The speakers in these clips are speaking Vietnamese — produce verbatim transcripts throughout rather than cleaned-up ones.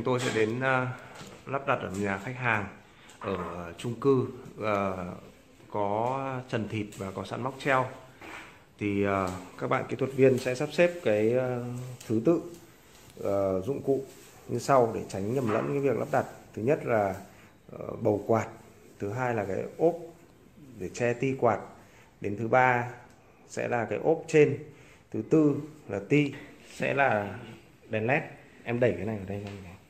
tôi sẽ đến uh, lắp đặt ở nhà khách hàng ở chung cư uh, có trần thịt và có sẵn móc treo. Thì uh, các bạn kỹ thuật viên sẽ sắp xếp cái uh, thứ tự uh, dụng cụ như sau để tránh nhầm lẫn cái việc lắp đặt. Thứ nhất là uh, bầu quạt, thứ hai là cái ốp để che ti quạt, đến thứ ba sẽ là cái ốp trên, thứ tư là ti, sẽ là đèn led. Em đẩy cái này ở đây cho mình.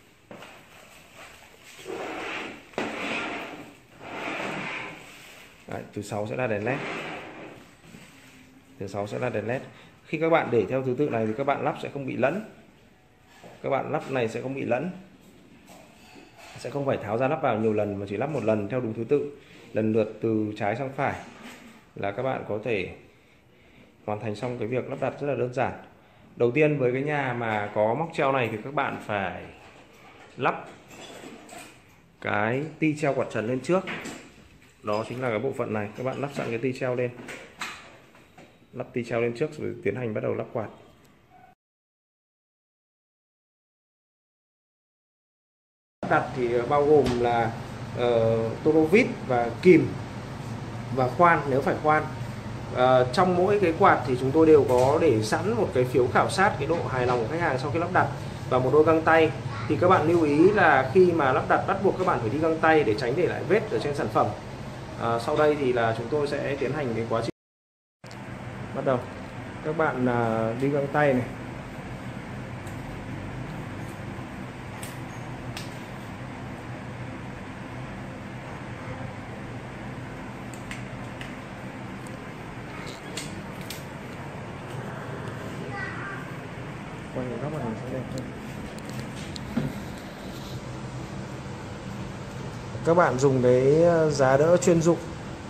Đấy, thứ sáu sẽ là đèn led. Thứ sáu sẽ là đèn led. Khi các bạn để theo thứ tự này thì các bạn lắp sẽ không bị lẫn. Các bạn lắp này sẽ không bị lẫn. Sẽ không phải tháo ra lắp vào nhiều lần mà chỉ lắp một lần theo đúng thứ tự, lần lượt từ trái sang phải là các bạn có thể hoàn thành xong cái việc lắp đặt rất là đơn giản. Đầu tiên với cái nhà mà có móc treo này thì các bạn phải lắp cái ti treo quạt trần lên trước. Đó chính là cái bộ phận này, các bạn lắp sẵn cái ti treo lên. Lắp ti treo lên trước rồi tiến hành bắt đầu lắp quạt. Lắp đặt thì bao gồm là uh, tô lô vít và kìm và khoan nếu phải khoan. Uh, trong mỗi cái quạt thì chúng tôi đều có để sẵn một cái phiếu khảo sát cái độ hài lòng của khách hàng sau khi lắp đặt và một đôi găng tay. Thì các bạn lưu ý là khi mà lắp đặt bắt buộc các bạn phải đi găng tay để tránh để lại vết ở trên sản phẩm. Uh, sau đây thì là chúng tôi sẽ tiến hành cái quá trình bắt đầu. Các bạn uh, đi găng tay này. Quay góc màn hình sẽ đẹp hơn. Các bạn dùng cái giá đỡ chuyên dụng.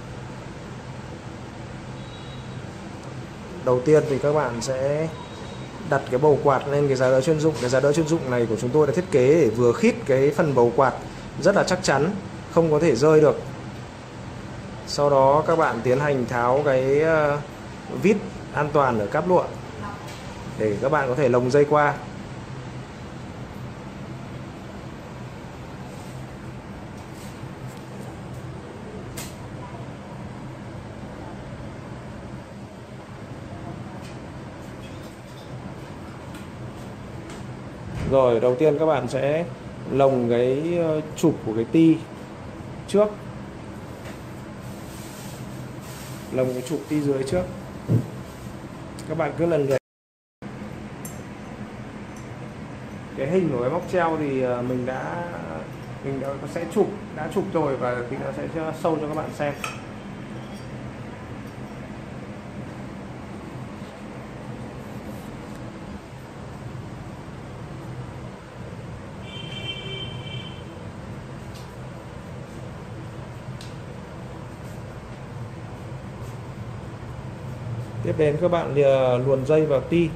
Đầu tiên thì các bạn sẽ đặt cái bầu quạt lên cái giá đỡ chuyên dụng. Cái giá đỡ chuyên dụng này của chúng tôi đã thiết kế để vừa khít cái phần bầu quạt rất là chắc chắn, không có thể rơi được. Sau đó các bạn tiến hành tháo cái vít an toàn ở cáp lụa để các bạn có thể lồng dây qua. Rồi đầu tiên các bạn sẽ lồng cái chụp của cái ti trước, lồng cái chụp ti dưới trước. Các bạn cứ lần lượt. Cái hình của cái móc treo thì mình đã mình đã sẽ chụp đã chụp rồi và thì nó sẽ show cho các bạn xem. Tiếp đến các bạn luồn dây vào ti.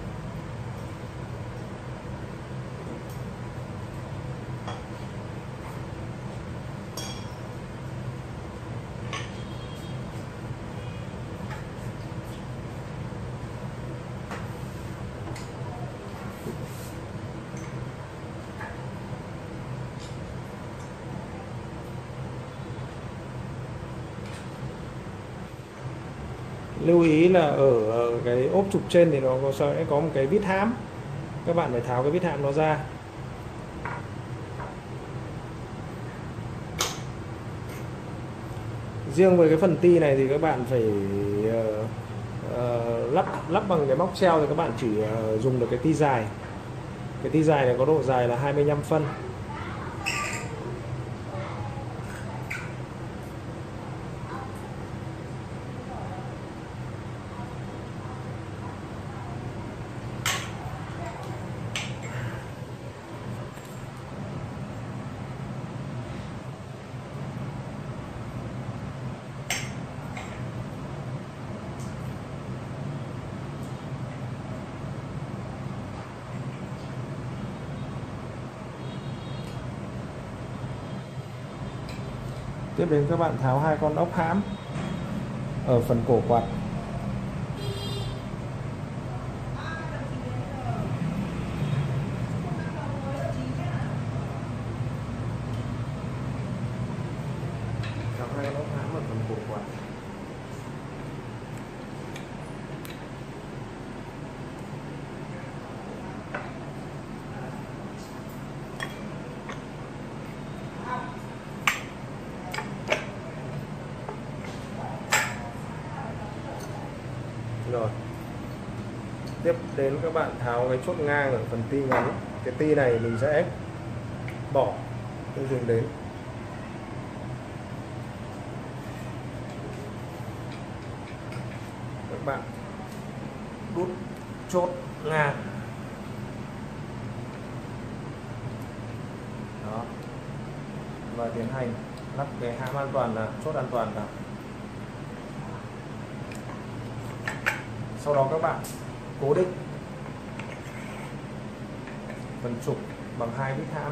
Lưu ý là ở cái ốp trục trên thì nó sẽ có một cái vít hãm. Các bạn phải tháo cái vít hãm nó ra. Riêng với cái phần ti này thì các bạn phải uh, uh, lắp lắp bằng cái móc treo thì các bạn chỉ uh, dùng được cái ti dài. Cái ti dài này có độ dài là hai mươi lăm phân. Tiếp đến các bạn tháo hai con ốc hãm ở phần cổ quạt. Rồi tiếp đến các bạn tháo cái chốt ngang ở phần ti ngắn. Cái ti này mình sẽ bỏ, không dùng đến. Các bạn đút chốt ngang đó và tiến hành lắp cái hãm an toàn là chốt an toàn vào. Sau đó các bạn cố định phần trục bằng hai vít hãm.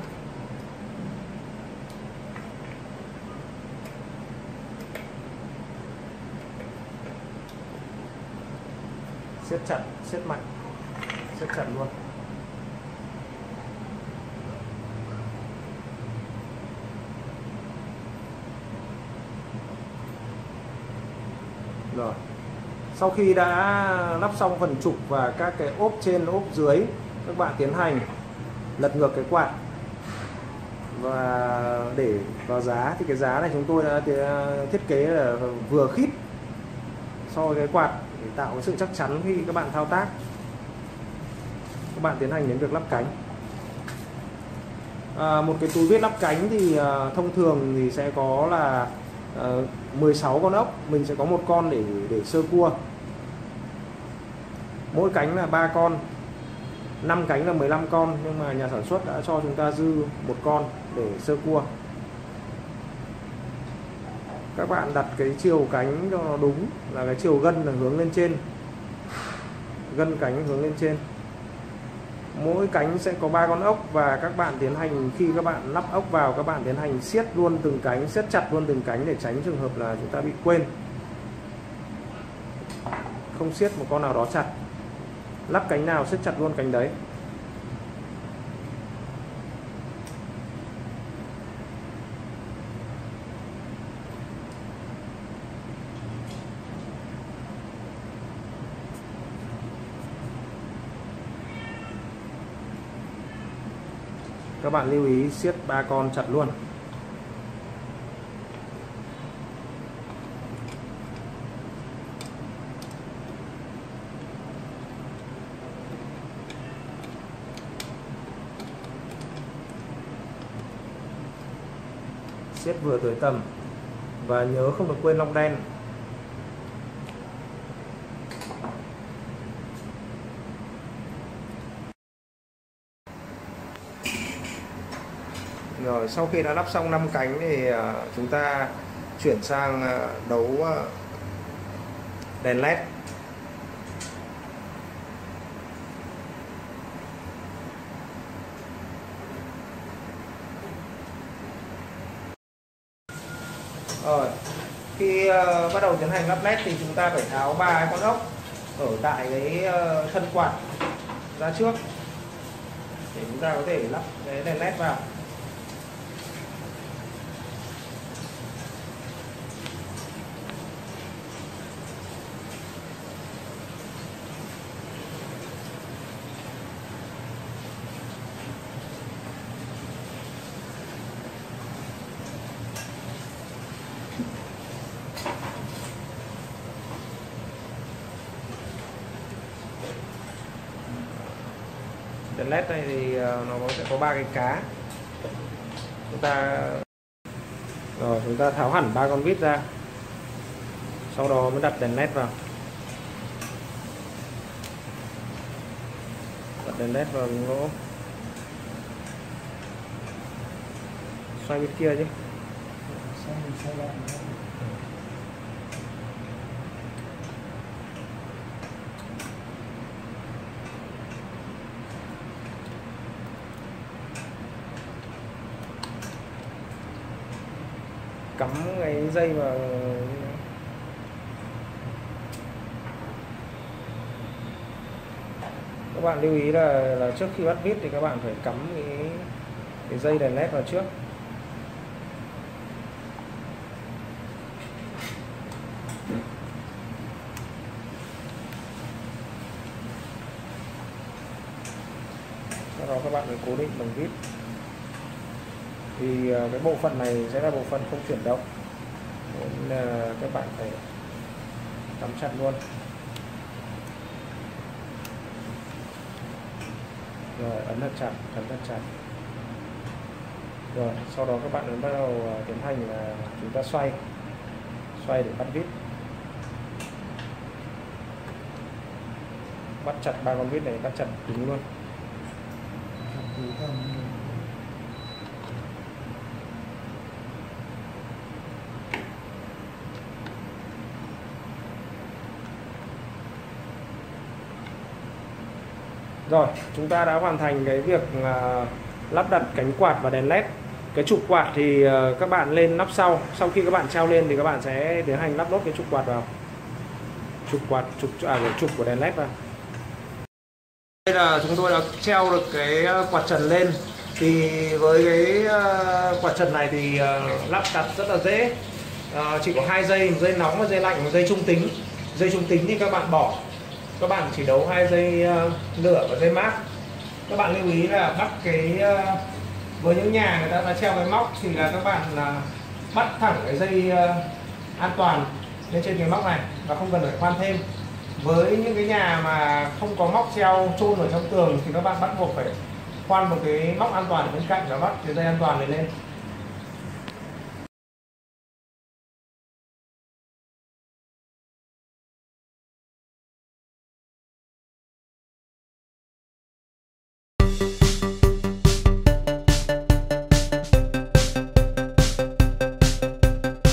Siết chặt, siết mạnh, siết chặt luôn. Rồi, sau khi đã lắp xong phần trục và các cái ốp trên ốp dưới, các bạn tiến hành lật ngược cái quạt và để vào giá. Thì cái giá này chúng tôi đã thiết kế là vừa khít so với cái quạt để tạo cái sự chắc chắn khi các bạn thao tác. Các bạn tiến hành đến việc lắp cánh. À, một cái túi vít lắp cánh thì à, thông thường thì sẽ có là à, mười sáu con ốc, mình sẽ có một con để để sơ cua. Mỗi cánh là ba con, năm cánh là mười lăm con, nhưng mà nhà sản xuất đã cho chúng ta dư một con để sơ cua. Các bạn đặt cái chiều cánh cho nó đúng, là cái chiều gân là hướng lên trên, gân cánh hướng lên trên. Mỗi cánh sẽ có ba con ốc và các bạn tiến hành, khi các bạn lắp ốc vào, các bạn tiến hành siết luôn từng cánh, siết chặt luôn từng cánh để tránh trường hợp là chúng ta bị quên, không siết một con nào đó chặt. Lắp cánh nào siết chặt luôn cánh đấy. Các bạn lưu ý siết ba con chặt luôn. Siết vừa tới tầm và nhớ không được quên lông đen. Rồi sau khi đã lắp xong năm cánh thì chúng ta chuyển sang đấu đèn led. Rồi khi uh, bắt đầu tiến hành lắp led thì chúng ta phải tháo ba con ốc ở tại cái uh, thân quạt ra trước để chúng ta có thể lắp cái đèn led vào. Đèn led này thì nó sẽ có ba cái cá. Chúng ta rồi chúng ta tháo hẳn ba con vít ra, sau đó mới đặt đèn led vào. Đặt đèn led vào lỗ, xoay bên kia chứ. Cắm cái dây vào. Các bạn lưu ý là, là trước khi bắt vít thì các bạn phải cắm cái, cái dây đèn led vào trước. Sau đó các bạn phải cố định bằng vít. Thì cái bộ phận này sẽ là bộ phận không chuyển động nên là các bạn phải cắm chặt luôn. Rồi ấn thật chặt, ấn thật chặt. Rồi sau đó các bạn bắt đầu tiến hành là chúng ta xoay xoay để bắt vít, bắt chặt ba con vít này, bắt chặt cứng luôn. Rồi chúng ta đã hoàn thành cái việc uh, lắp đặt cánh quạt và đèn led. Cái trục quạt thì uh, các bạn lên nắp sau. Sau khi các bạn treo lên thì các bạn sẽ tiến hành lắp nốt cái trục quạt vào. Trục quạt, trục à cái trục của đèn led vào. Đây là chúng tôi đã treo được cái quạt trần lên. Thì với cái uh, quạt trần này thì uh, lắp đặt rất là dễ. Uh, chỉ có hai dây, một dây nóng và dây lạnh, một dây trung tính. Dây trung tính thì các bạn bỏ, các bạn chỉ đấu hai dây uh, lửa và dây mát. Các bạn lưu ý là bắt cái uh, với những nhà người ta đã treo cái móc thì là các bạn uh, bắt thẳng cái dây uh, an toàn lên trên cái móc này và không cần phải khoan thêm. Với những cái nhà mà không có móc treo chôn ở trong tường thì các bạn bắt buộc phải khoan một cái móc an toàn ở bên cạnh và bắt cái dây an toàn này lên.